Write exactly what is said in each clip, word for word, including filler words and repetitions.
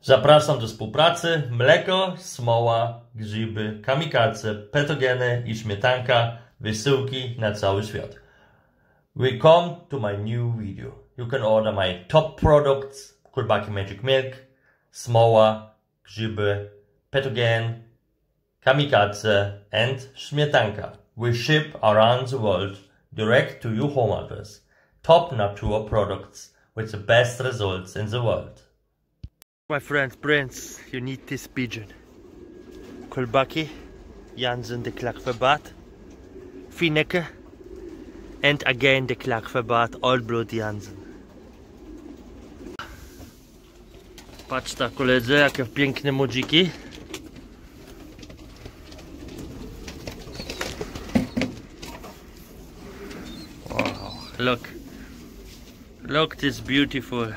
Zapraszam do współpracy. Mleko, smoła, grzyby, kamikadze, petogeny i śmietanka. Wysyłki na cały świat. Welcome to my new video. You can order my top products: Kulbaki Magic Milk, smoła, grzyby, petogen, kamikadze and śmietanka. We ship around the world direct to your home address. Top natural products with the best results in the world. My friend Prince, you need this pigeon. Kulbaki, Jansen de Klakverbad, Fineke, and again the Klakverbad, Old Blood Jansen. Patrz ta koledzy, jakie piękne młodziki. Wow, look. Look, this beautiful.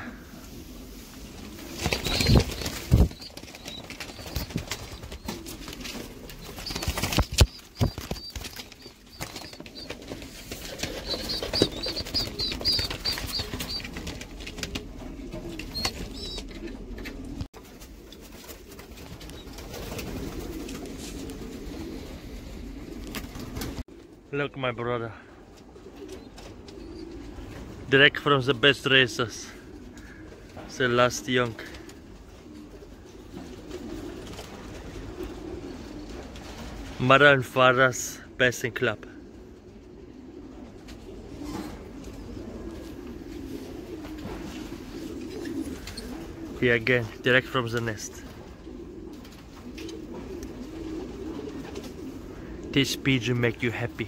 Look, my brother, direct from the best racers, the last young. Mother and father's best in club. Here again, direct from the nest. This pigeon make you happy.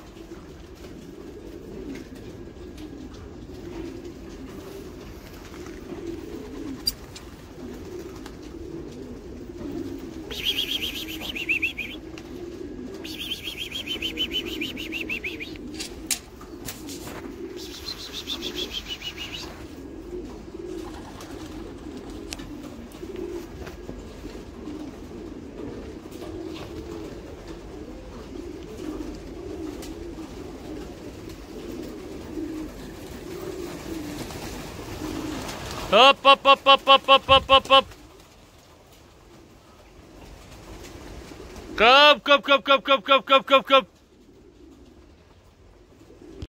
Up, up, up, up, up, up, up, up, up. Come, come, come, come, come, come, come, come, come.